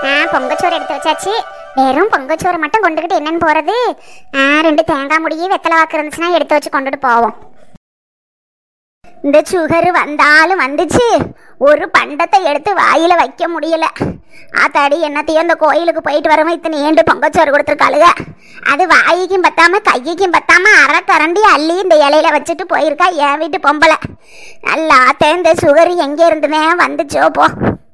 பொங்கச்சோறு எடுத்து வச்சாச்சு. வெறும் பொங்கச்சோறு மட்டும் கொண்டுகிட்டு என்னன்னு போறது? 2 தேங்காய் முடியே வெத்தலை வாக்கு இருந்துச்சுன்னா எடுத்து வச்சு கொண்டுட்டு போவோம். இந்த சுகர் வந்தாலும் வந்துச்சு, ஒரு பண்டத்தை எடுத்து வாயில வைக்க முடியல. ஆத்தாடி என்னத்தையும் இந்த கோயிலுக்கு போயிட்டு வரவும் இத்தனை ஏண்டு பொங்கச்சோறு கொடுத்துருக்காளுங்க. அது வாய்க்கும் பத்தாம கைக்கும் பத்தாம அரை கரண்டி அள்ளி இந்த இலையில வச்சுட்டு போயிருக்கா என் வீட்டு பொம்பளை. நல்லா இந்த சுகர் எங்க இருந்துமே வந்துச்சோ போ.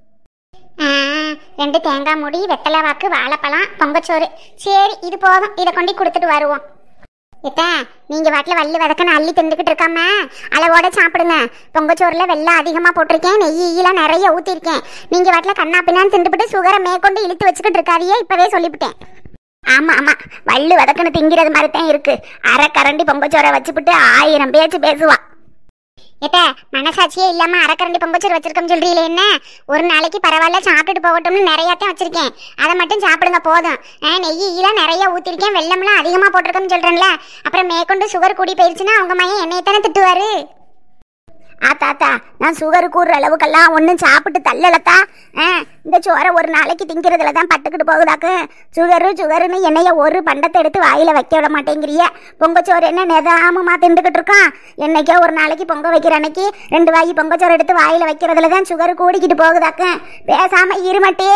2 தேங்காய் மூடி வெத்தலை வாக்கு வாழைப்பழம் பொங்கச்சோறு. சரி இது போதும், இதை கொண்டு கொடுத்துட்டு வருவோம். ஏத்தா நீங்க வாட்டில் வள்ளி வதக்கன்னு அள்ளி திண்டுக்கிட்டு இருக்காம அளவோட சாப்பிடுங்க. பொங்கச்சோறுல வெள்ளம் அதிகமாக போட்டிருக்கேன், நெய்யெல்லாம் நிறைய ஊற்றிருக்கேன். நீங்க வாட்டில் கண்ணா பின்னான்னு திண்டுபிட்டு சுகரை மேற்கொண்டு இழுத்து வச்சுக்கிட்டு இருக்காதியே, இப்பவே சொல்லிவிட்டேன். ஆமா ஆமா, வள்ளி வதக்கன்னு திங்கிறது மாதிரி தான் இருக்கு. அரை கரண்டி பொங்கச்சோரை வச்சுப்பிட்டு 1000 பேச்சு பேசுவா. ஏட்டா மனசாட்சியே இல்லாம அரைக்கரண்டி பொங்கச்சோறு வச்சிருக்கோம்னு சொல்றீங்களே என்ன? ஒரு நாளைக்கு பரவாயில்ல சாப்பிட்டுட்டு போகட்டும்னு நிறையாத்தான் வச்சிருக்கேன். அதை மட்டும் சாப்பிடுங்க போதும். நெய்யெல்லாம் நிறைய ஊத்திருக்கேன், வெள்ளம்லாம் அதிகமா போட்டிருக்கோம்னு சொல்றேன்ல. அப்புறம் மேற்கொண்டு சுகர் கூடி போயிருச்சுன்னா அவங்க மையம் என்னையத்தானே திட்டுவாரு. ஆத்தாத்தா நான் சுகர் கூடுற அளவுக்கெல்லாம் ஒன்றும் சாப்பிட்டு தள்ளலத்தா. இந்த சோறை ஒரு நாளைக்கு திங்கிறதுல தான் பட்டுக்கிட்டு போகுதாக்கு. சுகருன்னு என்னைய ஒரு பண்டத்தை எடுத்து வாயில் வைக்க விட மாட்டேங்கிறிய. பொங்கச்சோறு என்ன நெதாமமாக திண்டுக்கிட்டு இருக்கான். என்னைக்கோ ஒரு நாளைக்கு பொங்க வைக்கிற அன்னைக்கு 2 வாய் பொங்கச்சோறு எடுத்து வாயில் வைக்கிறதுல தான் சுகர் கூடிக்கிட்டு போகுதாக்கு. பேசாமல் இருமட்டே.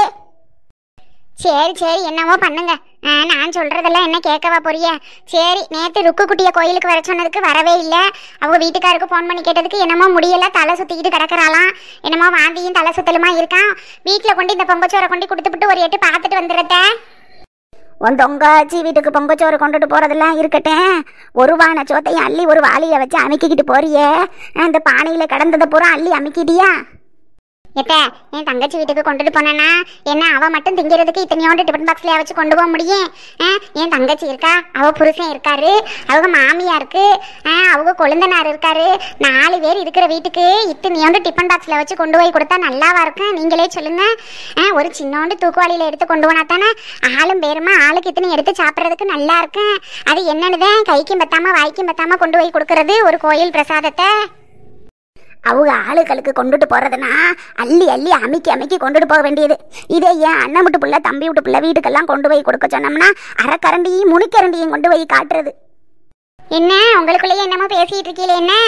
சரி என்னவோ பண்ணுங்க. நான் சொல்றதெல்லாம் என்ன கேட்கவா போறிய? சரி நேற்று ருக்கு குட்டியை கோயிலுக்கு வர சொன்னதுக்கு வரவே இல்லை. அவங்க வீட்டுக்காருக்கு ஃபோன் பண்ணி கேட்டதுக்கு என்னமோ முடியல, தலை சுற்றிக்கிட்டு கிடக்குறாளாம். என்னமோ வாந்தியும் தலை சுத்தலுமா இருக்கான். வீட்டில் கொண்டு இந்த பொங்கச்சோரை கொண்டு கொடுத்துட்டு ஒரு எட்டு பார்த்துட்டு வந்துடுறத. உன் தொங்காச்சி வீட்டுக்கு பொங்கச்சோறு கொண்டுட்டு போறதெல்லாம் இருக்கட்டேன். ஒரு வான சோத்தையும் அள்ளி ஒரு வாளியை வச்சு அமைக்கிக்கிட்டு போறியே, அந்த பானையில் கடந்ததை பூரா அள்ளி அமைக்கிட்டியா? ஏப்பா என் தங்கச்சி வீட்டுக்கு கொண்டுட்டு போனேன்னா என்ன அவள் மட்டும் திங்கிறதுக்கு இத்தனையோண்டு டிஃபன் பாக்ஸ்லேயே வச்சு கொண்டு போக முடியும்? என் தங்கச்சி இருக்கா, அவள் புருஷன் இருக்காரு, அவங்க மாமியா இருக்கு, அவங்க கொழுந்தனார் இருக்காரு. 4 பேர் இருக்கிற வீட்டுக்கு இத்தனையோண்டு டிஃபன் பாக்ஸில் வச்சு கொண்டு போய் கொடுத்தா நல்லாவா இருக்கும்? நீங்களே சொல்லுங்க. ஒரு சின்னோண்டு தூக்குவாளியில் எடுத்து கொண்டு போனா தானே ஆளும் பேருமா ஆளுக்கு இத்தனை எடுத்து சாப்பிட்றதுக்கு நல்லா இருக்கும். அது என்னன்னு தான் கைக்கும் பத்தாம வாய்க்கும் பத்தாம கொண்டு போய் கொடுக்கறது ஒரு கோயில் பிரசாதத்தை. அவங்க ஆளுகளுக்கு கொண்டுட்டு போறதுன்னா அள்ளி அமைக்கி கொண்டுட்டு போக வேண்டியது. இதே ஏன் அண்ணன் விட்டு பிள்ளை தம்பி விட்டு பிள்ளை வீட்டுக்கெல்லாம் கொண்டு போய் கொடுக்க சொன்னோம்னா அரைக்கரண்டியும் முனிக்கரண்டியும் கொண்டு போய் காட்டுறது. என்ன உங்களுக்குள்ளேயே என்னமோ பேசிட்டு இருக்கீங்களே என்ன?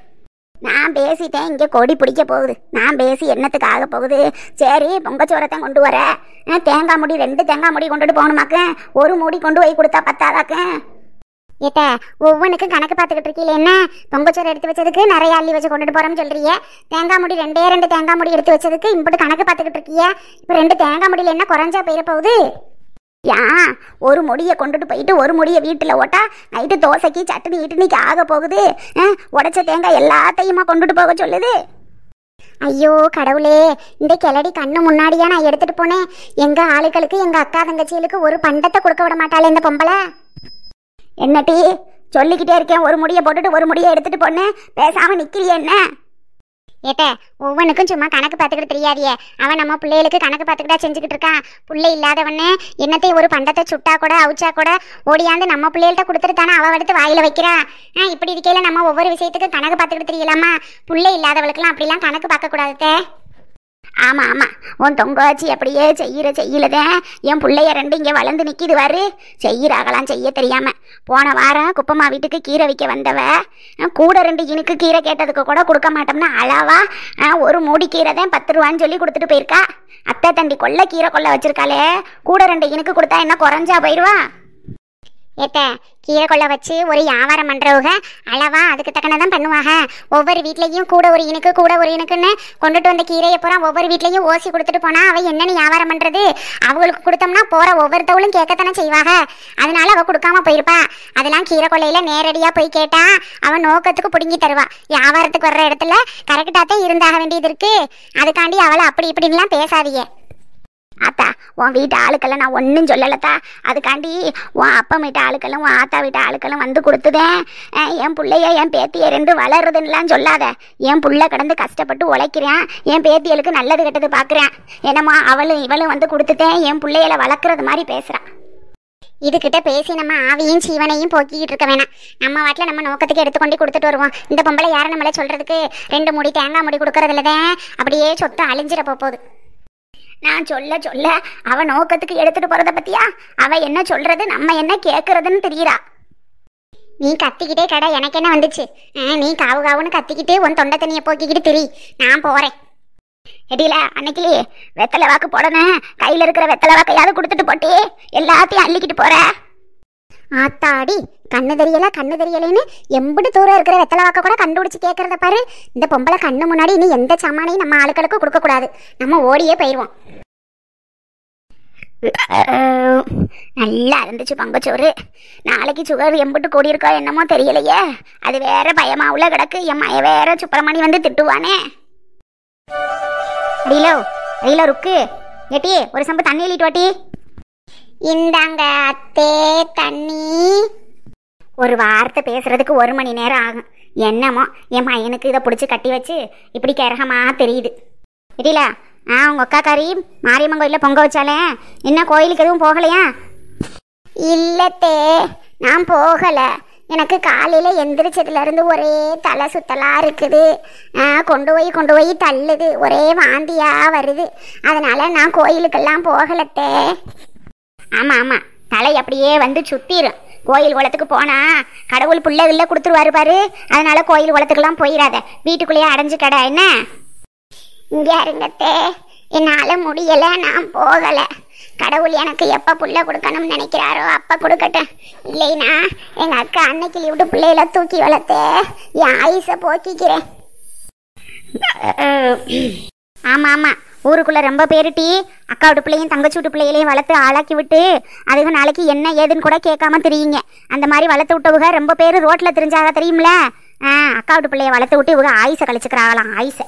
நான் பேசிட்டேன், இங்கே கொடி பிடிக்க போகுது. நான் பேசி என்னத்துக்கு ஆக போகுது? சரி பொங்கச்சோரத்தை கொண்டு வர. தேங்காய் மூடி 2 தேங்காய் மூடி கொண்டுட்டு போகணுமாக்க, ஒரு மூடி கொண்டு போய் கொடுத்தா பத்தாதாக்க. ஏட்டா ஒவ்வொன்றுக்கும் கணக்கு பார்த்துக்கிட்டு இருக்கீங்களே என்ன? பொங்கச்சோறு எடுத்து வச்சதுக்கு நிறைய அள்ளி வச்சு கொண்டுட்டு போறோம்னு சொல்றீங்க. தேங்காய் மூடி 2 தேங்காய் மூடி எடுத்து வச்சதுக்கு இப்படி கணக்கு பார்த்துக்கிட்டு இருக்கீங்க. இப்போ 2 தேங்காய் மூடியில் என்ன குறைஞ்சா போயிட போகுது? ஏன் ஒரு முடியை கொண்டுட்டு போயிட்டு ஒரு முடியை வீட்டில் ஓட்டா நைட்டு தோசைக்கு சட்னி இட்னிக்கு ஆக போகுது. உடைச்ச தேங்காய் எல்லாத்தையுமா கொண்டுட்டு போக சொல்லுது. ஐயோ கடவுளே, இந்த கிளடி கண்ணு முன்னாடியா நான் எடுத்துட்டு போனேன். எங்க ஆளுகளுக்கு எங்க அக்கா தங்கச்சிகளுக்கு ஒரு பண்டத்தை கொடுக்க விட மாட்டாளே இந்த பொம்பளை. என்னட்டி சொல்லிக்கிட்டே இருக்கேன், ஒரு முடியை போட்டுட்டு ஒரு முடியை எடுத்துட்டு போனேன், பேசாம நிக்கிறிய என்ன? ஏட்ட ஒவ்வொன்றுக்கும் சும்மா கணக்கு பார்த்துக்கிட்டு தெரியாதியே. அவன் நம்ம பிள்ளைகளுக்கு கணக்கு பார்த்துக்கிட்டா செஞ்சுக்கிட்டு இருக்கான். பிள்ளை இல்லாதவனே என்னத்தையும் ஒரு பண்டத்தை சுட்டா கூட அவிச்சா கூட ஓடியாந்து நம்ம பிள்ளைகள்கிட்ட கொடுத்துட்டு தானே அவள் எடுத்து வாயில வைக்கிறா. இப்படி இருக்கையில நம்ம ஒவ்வொரு விஷயத்துக்கும் கணக்கு பார்த்துக்கிட்டு தெரியலாமா? பிள்ளை இல்லாதவளுக்கெல்லாம் அப்படிலாம் கணக்கு பார்க்க கூடாது. ஆமா உன் தொங்காச்சி அப்படியே செய்யலதான் என் பிள்ளைய 2 இங்கே வளர்ந்து நிற்கிது வாரு. செய்யறாகலாம் செய்ய தெரியாம. போன வாரம் குப்பம்மா வீட்டுக்கு கீரை வைக்க வந்தவ கூட 2 இனுக்கு கீரை கேட்டதுக்கு கூட கொடுக்க மாட்டோம்னா அளவா ஒரு மூடி கீரை தான் 10 ரூபான்னு சொல்லி கொடுத்துட்டு போயிருக்கா. அத்தை தண்டி கீரை கொள்ள வச்சிருக்காளே, கூட 2 இனுக்கு கொடுத்தா என்ன குறைஞ்சா போயிடுவா? ஏத்த கீரை கொள்ள வச்சு ஒரு வியாபாரம் பண்ணுறவங்க அளவா அதுக்கு தக்கனதான் பண்ணுவாங்க. ஒவ்வொரு வீட்லேயும் கூட ஒரு இனுக்குன்னு கொண்டுட்டு வந்த கீரையை பூரா ஒவ்வொரு வீட்லேயும் ஓசி கொடுத்துட்டு போனா அவள் என்னென்னு வியாபாரம் பண்ணுறது? அவங்களுக்கு கொடுத்தோம்னா போகிற ஒவ்வொருத்தவளும் கேட்கத்தானே செய்வாங்க. அதனால அவள் கொடுக்காம போயிருப்பா. அதெல்லாம் கீரை கொள்ளையில் நேரடியாக போய் கேட்டா அவன் நோக்கத்துக்கு பிடுங்கி தருவா. வியாபாரத்துக்கு வர்ற இடத்துல கரெக்டாக தான் இருந்தாக வேண்டியது இருக்கு. அதுக்காண்டி அவளை அப்படி இப்படின்லாம் பேசாதீங்க. ஆத்தா உன் வீட்டு ஆளுக்கெல்லாம் நான் ஒன்றும் சொல்லலத்தா. அதுக்காண்டி உன் அப்பா வீட்டு ஆளுக்களும் உன் ஆத்தா வீட்டு ஆளுக்களும் வந்து கொடுத்துதேன். என் பிள்ளைய என் பேத்திய 2 வளருதுன்னெலாம் சொல்லாத. என் பிள்ளை கிடந்து கஷ்டப்பட்டு உழைக்கிறேன், என் பேத்தியலுக்கு நல்லது கெட்டது பார்க்குறேன். என்னம்மா அவளும் இவளும் வந்து கொடுத்துட்டேன் என் பிள்ளைகளை வளர்க்குறது மாதிரி பேசுகிறான். இதுகிட்ட பேசி நம்ம ஆவியும் சீவனையும் போக்கிக்கிட்டு இருக்க வேணாம். நம்ம வாட்டில் நம்ம நோக்கத்துக்கு எடுத்துக்கொண்டு கொடுத்துட்டு வருவோம். இந்த பொம்பளை யாரை நம்மளை சொல்கிறதுக்கு 2 மூடி தேங்காய் மூடி கொடுக்கறதுலதான் அப்படியே சொத்து அழிஞ்சிட போகுது. நான் சொல்ல சொல்ல அவ நோக்கத்துக்கு எடுத்துட்டு போறத பத்தியா? அவ என்ன சொல்றது, நம்ம என்ன கேட்கறதுன்னு தெரியறா. நீ கத்திக்கிட்டே கடை, எனக்கு என்ன வந்துச்சு? நீ காவு காவுன்னு கத்திக்கிட்டு உன் தொண்டை தண்ணியை போக்கிக்கிட்டு திரி, நான் போறேன். எடியில அன்னைக்கு வெத்தலை வாக்கு போடணும், கையில இருக்கிற வெத்தலை வாக்கையாவது கொடுத்துட்டு போட்டு எல்லாத்தையும் அள்ளிக்கிட்டு போற. ஆத்தாடி, கண்ணு தெரியலன்னு எம்பிட்டு தூரம் இருக்கிற வெத்தலை வாக்க கூட கண்டுபிடிச்சு கேட்கறத பாரு. இந்த பொம்பளை கண்ணு முன்னாடி இனி எந்த சாமானையும் நம்ம ஆளுக்களுக்கும் கொடுக்க கூடாது, நம்ம ஓடியே போயிடுவோம். நல்லா இருந்துச்சு பங்கச்சோறு. நாளைக்கு சுகர் எம்பிட்டு கூடியிருக்கோ என்னமோ தெரியலையே, அது வேற பயமா உள்ள கிடக்கு. என் மய வேற சுப்பிரமணி வந்து திட்டுவானே. அடியில ருக்கு ஏட்டி, ஒரு சம்பு தண்ணி எழுதிட்டு வாட்டி. இந்தாங்க அத்தே தண்ணி. ஒரு வார்த்தை பேசுறதுக்கு 1 மணி நேரம் ஆகும். என்னமோ என் பையனுக்கு இதை பிடிச்சி கட்டி வச்சு இப்படி கிரகமா தெரியுது. இடியில உங்க அக்கா காரி மாரியம்மன் கோயிலில் பொங்க வச்சாலே, என்ன கோயிலுக்கு எதுவும் போகலையா? இல்லத்தே, நான் போகலை. எனக்கு காலையில் எந்திரிச்சதுலேருந்து ஒரே தலை சுத்தலாக இருக்குது. கொண்டு போய் தள்ளுது, ஒரே வாந்தியாக வருது. அதனால் நான் கோயிலுக்கெல்லாம் போகலத்தே. ஆமாம், தலை அப்படியே வந்து சுற்றிடும். கோயில் குளத்துக்கு போனால் கடவுள் புள்ள வில்ல கொடுத்துருவாரு பாரு. அதனால கோயில் குளத்துக்கெல்லாம் போயிடாத, வீட்டுக்குள்ளேயே அடைஞ்சு கடை. என்ன இங்கே இருங்கத்தே, என்னால் முடியலை, நான் போகலை. கடவுள் எனக்கு எப்போ புள்ள கொடுக்கணும்னு நினைக்கிறாரோ அப்போ கொடுக்கட்டும். இல்லைனா எங்கள் அக்கா அன்னைக்கு விட்டு பிள்ளையில தூக்கி வளர்த்தே என் ஆயுசை போக்கிக்கிறேன். ஆமாம், ஊருக்குள்ளே ரொம்ப பேருட்டி அக்கா விட்டு பிள்ளையும் தங்கச்சி விட்டு பிள்ளைகளையும் வளர்த்து ஆளாக்கி விட்டு அதுக்கு நாளைக்கு என்ன ஏதுன்னு கூட கேட்காம தெரியுங்க. அந்த மாதிரி வளர்த்து விட்டவுக ரொம்ப பேர் ரோட்டில் தெரிஞ்சாக தெரியுமில்ல. அக்கா விட்டு பிள்ளைய வளர்த்து விட்டு இவங்க ஆயுசை கழிச்சுக்கிறாங்களாம், ஆயுசை.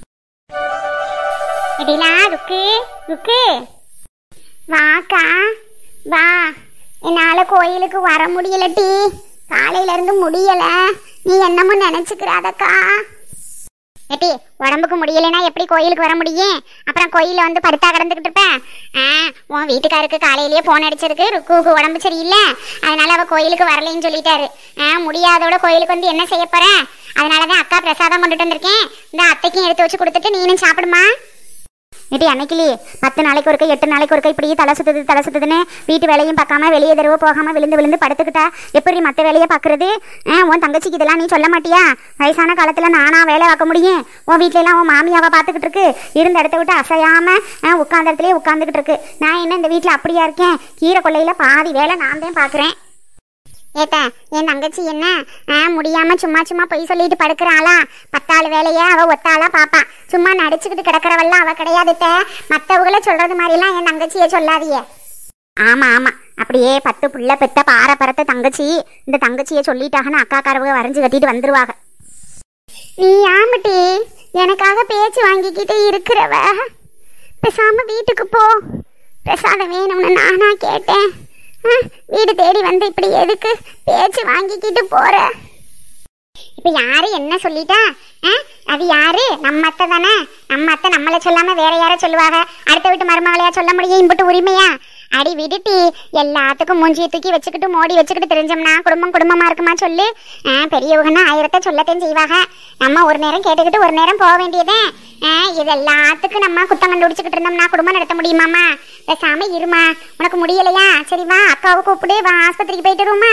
இடிலா ருக்கு வாக்கா வா. என்னால் கோயிலுக்கு வர முடியலட்டி, காலையிலேருந்து முடியலை. நீ என்னமோ நினச்சிக்கிறாதக்கா. ஏட்டி, உடம்புக்கு முடியலைன்னா எப்படி கோயிலுக்கு வர முடியும்? அப்புறம் கோயிலில் வந்து படுத்தா கிடந்துக்கிட்டு இருப்பேன். உன் வீட்டுக்காருக்கு காலையிலேயே ஃபோன் அடிச்சிருக்கு, ருக்குவுக்கு உடம்பு சரியில்லை, அதனால அவள் கோயிலுக்கு வரலைன்னு சொல்லிட்டாரு. முடியாதோட கோயிலுக்கு வந்து என்ன செய்ய போகிறேன்? அதனால தான் அக்கா பிரசாதம் கொண்டுட்டு வந்திருக்கேன். இந்த அத்தைக்கும் எடுத்து வச்சு கொடுத்துட்டு நீனும் சாப்பிடுமா. ஏட்டி, அன்னைக்கிலி 10 நாளைக்கு ஒருக்க 8 நாளைக்கு ஒருக்க இப்படியே தலை சுத்துதுன்னு வீட்டு வேலையும் பார்க்காம வெளியே தடவை போகாமல் விழுந்து படுத்துக்கிட்டா எப்படி மற்ற வேலையை பார்க்குறது? உன் தங்கச்சிக்கு இதெல்லாம் நீ சொல்ல மாட்டியா? வயசான காலத்தில் நானா வேலை பார்க்க முடியும்? உன் வீட்டிலலாம் உன் மாமியாவை பார்த்துக்கிட்டு இருக்கு, இருந்த இடத்த விட்டு அசையாமல் உட்காந்த இடத்துலேயே உட்காந்துக்கிட்டு இருக்கு. நான் என்ன இந்த வீட்டில் அப்படியா இருக்கேன்? கீரை கொள்ளையில் பாதி வேலை நான் தான் பார்க்குறேன். ஏத்தா, என் தங்கச்சி என்ன முடியாமல் சும்மா பொய் சொல்லிட்டு படுக்கிறாளா? 10 ஆள் வேலையை அவள் ஒத்தாளா பாப்பா. சும்மா நடிச்சுக்கிட்டு கிடக்கிறவெல்லாம் அவள் கிடையாதுத்த. மற்றவங்கள சொல்கிறது மாதிரிலாம் என் தங்கச்சியை சொல்லாதியே. ஆமாம், அப்படியே 10 புள்ள பெத்த பாரப்பரத்த தங்கச்சி. இந்த தங்கச்சியை சொல்லிட்டாங்கன்னு அக்காக்காரவங்க வரைஞ்சி கட்டிட்டு வந்துருவாங்க. நீ ஆமட்டி எனக்காக பேச்சு வாங்கிக்கிட்டே இருக்கிறவ, பேசாம வீட்டுக்கு போ. பிரசாதம் வேணும்னு நானா கேட்டேன். வீடு தேடி வந்து இப்படி எதுக்கு பேச்சு வாங்கிக்கிட்டு போற? இப்ப யாரு என்ன சொல்லிட்டா? அது யாரு? நம்ம அத்தை தானே. நம்ம அத்தை நம்மளை சொல்லாம வேற யார சொல்லுவாங்க? அடுத்த வீட்டு மருமகளையா சொல்ல முடியும் இம்புட்டு உரிமையா? அடி விடுட்டி, எல்லாத்துக்கும் மூஞ்சியை தூக்கி வச்சுக்கிட்டு மோடி வச்சுக்கிட்டு தெரிஞ்சோம்னா குடும்பமா இருக்குமா சொல்லு? பெரியவங்கன்னா 1000 சொல்லத்தையும் செய்வாங்க. நம்ம ஒரு நேரம் கேட்டுக்கிட்டு ஒரு நேரம் போக வேண்டியதே. இது எல்லாத்துக்கும் நம்ம குத்தம் கண்டுபிடிச்சிக்கிட்டு இருந்தோம்னா குடும்பம் நடத்த முடியுமாமா? பேசாம இருமா. உனக்கு முடியலையா? சரி வா, அக்காவை கூப்பிடு, வா ஆஸ்பத்திரிக்கு போயிட்டு வருமா?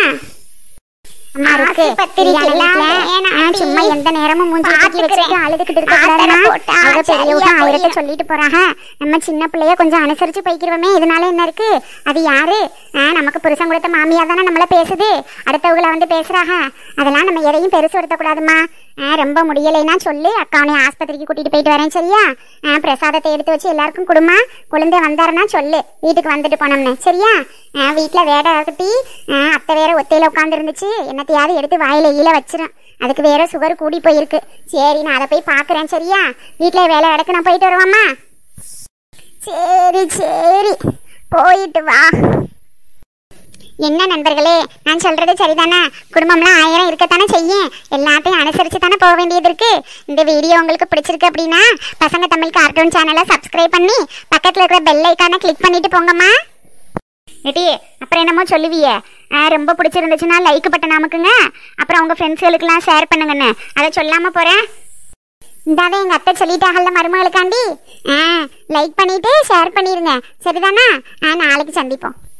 சும்மா எந்த நேரமும் அழுதுகிட்டு இருக்க சொல்லிட்டு போறாங்க. நம்ம சின்ன பிள்ளைய கொஞ்சம் அனுசரிச்சு போய்க்கிறோமே, இதனால என்ன இருக்கு? அது யாரு? நமக்கு புருஷன் கொடுத்த மாமியா தானே நம்மள பேசுது, அடுத்தவங்களை வந்து பேசுறாங்க. அதெல்லாம் நம்ம எதையும் பெருசு எடுத்தக்கூடாதுமா. ரொம்ப முடியலைன்னா சொல்லு, அக்காவனை ஆஸ்பத்திரிக்கு கூட்டிட்டு போயிட்டு வரேன் சரியா? பிரசாதத்தை எடுத்து வச்சு எல்லாருக்கும் கொடுமா. குழந்தை வந்தாருன்னா சொல்லு, வீட்டுக்கு வந்துட்டு போனோம்னு சரியா? வீட்டில் வேட கட்டி அத்தை வேற ஒத்தையில உட்காந்து இருந்துச்சு, என்னத்தையாவது எடுத்து வாயில ஈல வச்சிரும். அதுக்கு வேற சுகர் கூடி போயிருக்கு. சரி, நான் அதை போய் பார்க்குறேன் சரியா? வீட்டில் வேலை இடக்கு நான் போயிட்டு வருவாம்மா. சரி போயிட்டு வா. என்ன நண்பர்களே, நான் சொல்றது சரிதானே? குடும்பம்லாம் 1000 இருக்கத்தானே செய்யும். எல்லாத்தையும் அனுசரித்து தானே போக வேண்டியது இருக்கு. இந்த வீடியோ உங்களுக்கு பிடிச்சிருக்கு அப்படின்னா பசங்க தமிழ் கார்ட்டூன் சேனலை சப்ஸ்கிரைப் பண்ணி பக்கத்தில் இருக்கிற பெல் ஐக்கானை கிளிக் பண்ணிட்டு போங்கம்மா. ஏட்டி, அப்புறம் என்னமோ சொல்லுவியே, ரொம்ப பிடிச்சிருந்துச்சுன்னா லைக் பட்டன் அமுக்குங்க. அப்புறம் உங்கள் ஃப்ரெண்ட்ஸுகளுக்கெல்லாம் ஷேர் பண்ணுங்கன்னு அதை சொல்லாமல் போகிறேன். இந்தாவே எங்கள் அத்தை சொல்லிட்டாகல்ல மருமகளுக்காண்டி. லைக் பண்ணிட்டு ஷேர் பண்ணிடுங்க சரிதானா? நாளைக்கு சந்திப்போம்.